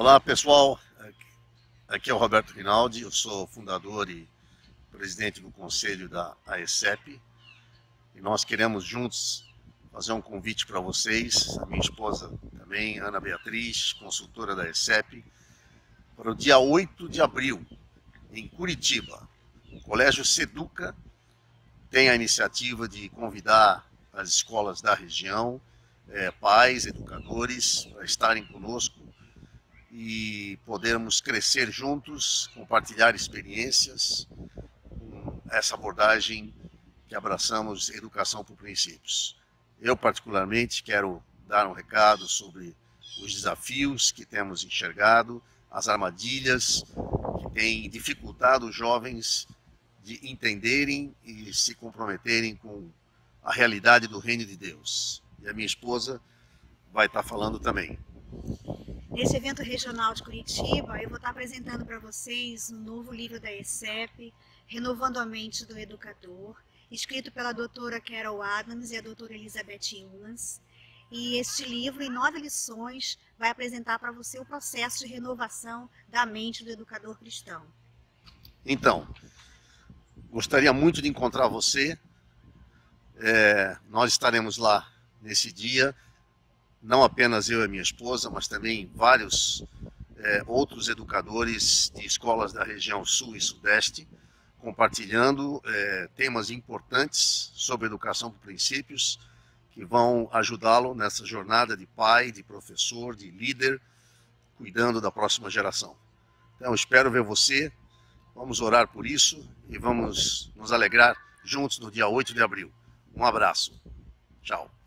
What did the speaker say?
Olá pessoal, aqui é o Roberto Rinaldi, eu sou fundador e presidente do conselho da AECEP e nós queremos juntos fazer um convite para vocês, a minha esposa também, Ana Beatriz, consultora da AECEP, para o dia 8 de abril, em Curitiba. O Colégio Seduca tem a iniciativa de convidar as escolas da região, pais, educadores, para estarem conosco e podermos crescer juntos, compartilhar experiências com essa abordagem que abraçamos, educação por princípios. Eu particularmente quero dar um recado sobre os desafios que temos enxergado, as armadilhas que têm dificultado os jovens de entenderem e se comprometerem com a realidade do reino de Deus. E a minha esposa vai estar falando também. Nesse evento regional de Curitiba, eu vou estar apresentando para vocês um novo livro da AECEP, Renovando a Mente do Educador, escrito pela doutora Carol Adams e a doutora Elizabeth Ullans. E este livro, em 9 lições, vai apresentar para você o processo de renovação da mente do educador cristão. Então, gostaria muito de encontrar você. Nós estaremos lá nesse dia, não apenas eu e minha esposa, mas também vários outros educadores de escolas da região sul e sudeste, compartilhando temas importantes sobre educação por princípios, que vão ajudá-lo nessa jornada de pai, de professor, de líder, cuidando da próxima geração. Então, espero ver você, vamos orar por isso e vamos nos alegrar juntos no dia 8 de abril. Um abraço. Tchau.